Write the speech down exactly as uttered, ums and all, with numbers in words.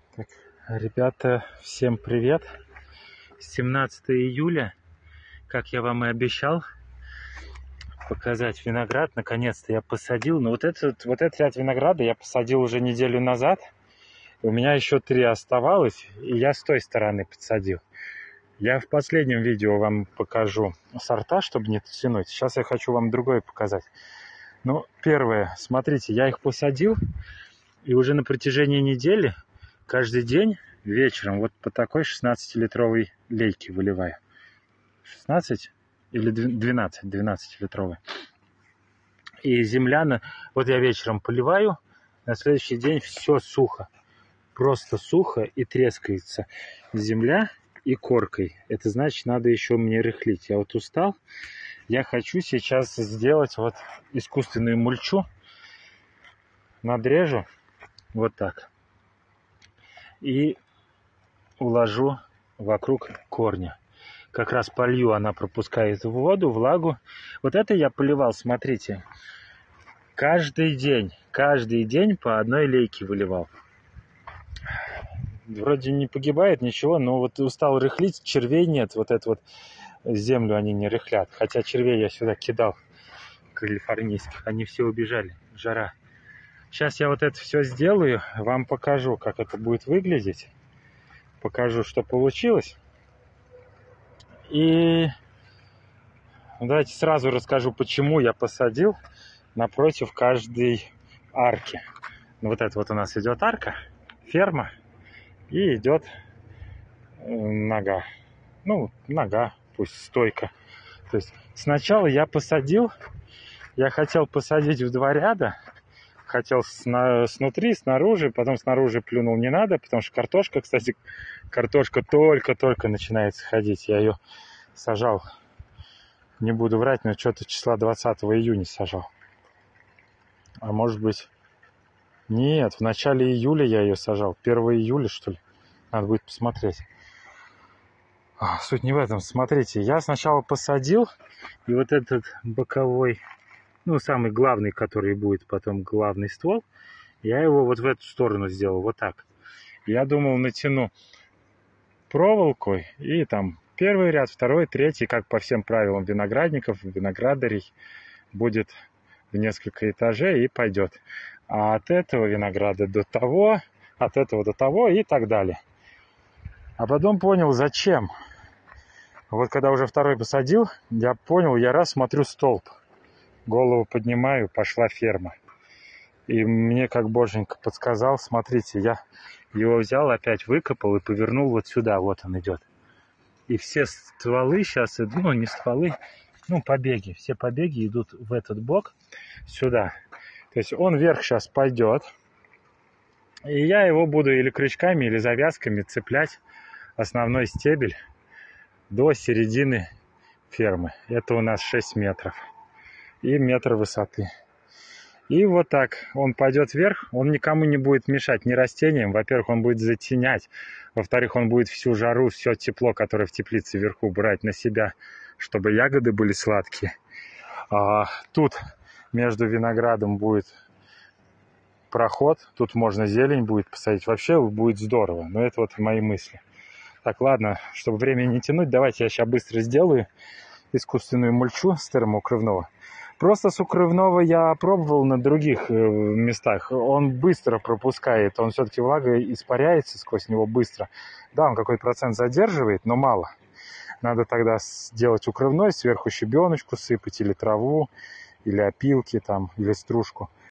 Так, ребята, всем привет! семнадцатое июля, как я вам и обещал, показать виноград. Наконец-то я посадил. Но вот этот, вот этот ряд винограда я посадил уже неделю назад. У меня еще три оставалось, и я с той стороны подсадил. Я в последнем видео вам покажу сорта, чтобы не тянуть. Сейчас я хочу вам другое показать. Ну, первое, смотрите, я их посадил, и уже на протяжении недели каждый день вечером вот по такой шестнадцатилитровой лейке выливаю. шестнадцать или двенадцать, двенадцатилитровой. И земля, вот я вечером поливаю, на следующий день все сухо. Просто сухо и трескается земля и коркой. Это значит, надо еще мне рыхлить. Я вот устал. Я хочу сейчас сделать вот искусственную мульчу. Надрежу вот так. И уложу вокруг корня. Как раз полью, она пропускает воду, влагу. Вот это я поливал, смотрите. Каждый день, каждый день по одной лейке выливал. Вроде не погибает ничего, но вот устал рыхлить, червей нет. Вот эту вот землю они не рыхлят. Хотя червей я сюда кидал, калифорнийских. Они все убежали, жара. Сейчас я вот это все сделаю, вам покажу, как это будет выглядеть. Покажу, что получилось. И давайте сразу расскажу, почему я посадил напротив каждой арки. Вот это вот у нас идет арка, ферма, и идет нога. Ну, нога, пусть стойка. То есть сначала я посадил, я хотел посадить в два ряда. Хотел сна снутри, снаружи, потом снаружи плюнул, не надо, потому что картошка, кстати, картошка только-только начинает сходить. Я ее сажал, не буду врать, но что-то числа двадцатого июня сажал. А может быть, нет, в начале июля я ее сажал, первого июля, что ли. Надо будет посмотреть. А, суть не в этом. Смотрите, я сначала посадил, и вот этот боковой, ну, самый главный, который будет потом главный ствол, я его вот в эту сторону сделал, вот так. Я думал, натяну проволокой, и там первый ряд, второй, третий, как по всем правилам виноградников, виноградарей, будет в несколько этажей и пойдет. А от этого винограда до того, от этого до того и так далее. А потом понял, зачем. Вот когда уже второй посадил, я понял, я раз смотрю столб. Голову поднимаю, пошла ферма. И мне, как боженька подсказал, смотрите, я его взял, опять выкопал и повернул вот сюда, вот он идет. И все стволы сейчас, ну не стволы, ну побеги, все побеги идут в этот бок, сюда. То есть он вверх сейчас пойдет, и я его буду или крючками, или завязками цеплять, основной стебель, до середины фермы. Это у нас шесть метров. И метр высоты. И вот так он пойдет вверх, он никому не будет мешать, ни растениям. Во-первых, он будет затенять. Во-вторых, он будет всю жару, все тепло, которое в теплице вверху, брать на себя, чтобы ягоды были сладкие. А тут между виноградом будет проход, тут можно зелень будет посадить. Вообще будет здорово, но это вот мои мысли. Так, ладно, чтобы время не тянуть, давайте я сейчас быстро сделаю искусственную мульчу с термоукрывного. Просто с укрывного я пробовал на других местах. Он быстро пропускает, он все-таки влага испаряется сквозь него быстро. Да, он какой-то процент задерживает, но мало. Надо тогда сделать укрывной, сверху щебеночку сыпать, или траву, или опилки там, или стружку.